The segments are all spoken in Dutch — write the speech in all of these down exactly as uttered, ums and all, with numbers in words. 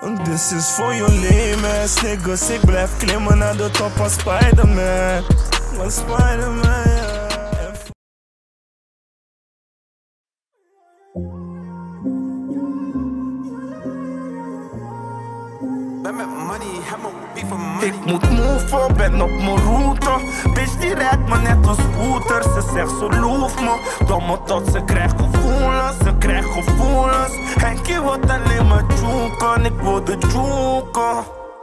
Dit is voor jullie, man. Niggas, ik blijf klimmen naar de top als Spider-Man. Als Spider-Man, ja. Ik moet move, ben op mijn route. Bitch die rijdt me net een scooter. Ze zegt ze loeft me. Domme tot ze krijgt gevoelens. Ze krijgt gevoelens. Henkie wordt alleen maar joeken. Ik wil de joeken.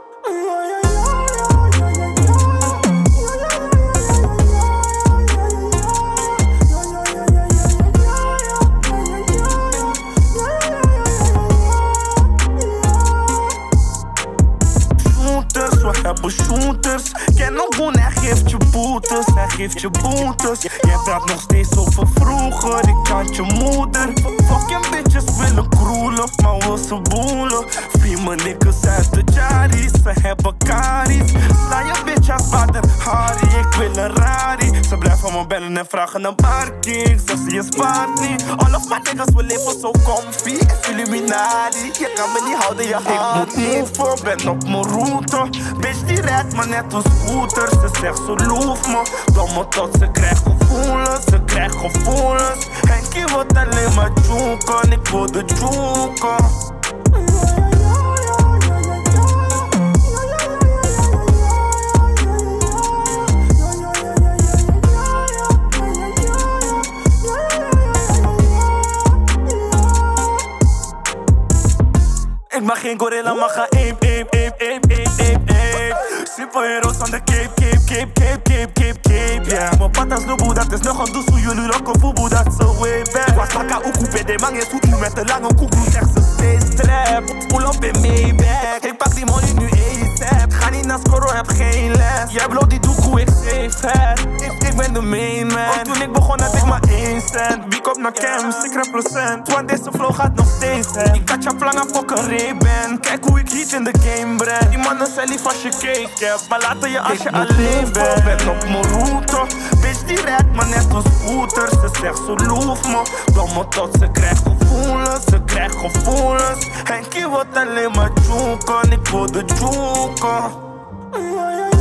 We hebben shooters. Ken nog gewoon, hij geeft je boetes. Hij geeft je boetes. Jij praat nog steeds over vroeger. Ik kan je moeder. Fucking bitches willen kroelen, maar wil ze boelen. Free me niggas uit de Jaris. Ze hebben karies. Sla je bitch als vader Harry. Ik wil een Rari. Ze blijven me bellen en vragen een parking. Zeg ze je spaart niet. All of my niggas wil leven zo comfy. Is Illuminati. Je kan me niet houden, je haat. Ik moet move, ben op mijn route. Bitch die rijdt me net een scooter. Ze zegt ze loeft me. Domme tot ze krijgt gevoelens. Ze krijgt gevoelens. Henkie wordt alleen maar joeken. Ik wil de joeken. Ik mag geen gorilla, maar ga ape, ape, ape, ape, ape, ape, ape. Superheroes van de cape, cape, cape, cape, cape, cape, cape, yeah. Mijn patas loboe, dat is nog een does hoe jullie rocken fubu, dat is zo way back. Was laka oekoe, bij de man is goed nu met de lange koekoe, zegt ze space trap. Pull up in Maybach, ik pak die money nu ASAP. Ga niet naar scoren, heb geen les. Jij bloot die doekoe, ik save het. Ik, ik ben de main man. Want toen ik begon had ik maar één cent. Wie komt naar camps, ik represent. Want deze flow gaat nog steeds, hè. Ik had je plangen fucking Ray-Ban. Kijk hoe ik heat in de game breng. Die mannen zijn lief als je cake hebt, maar laten je als je alleen bent. Ben op mijn route. Bitch die rijdt me net een scooter. Ze zegt ze loeft me. Domme tot ze krijgt gevoelens. Ze krijgt gevoelens. Henkie wordt alleen maar joeken. Ik wil de joeken.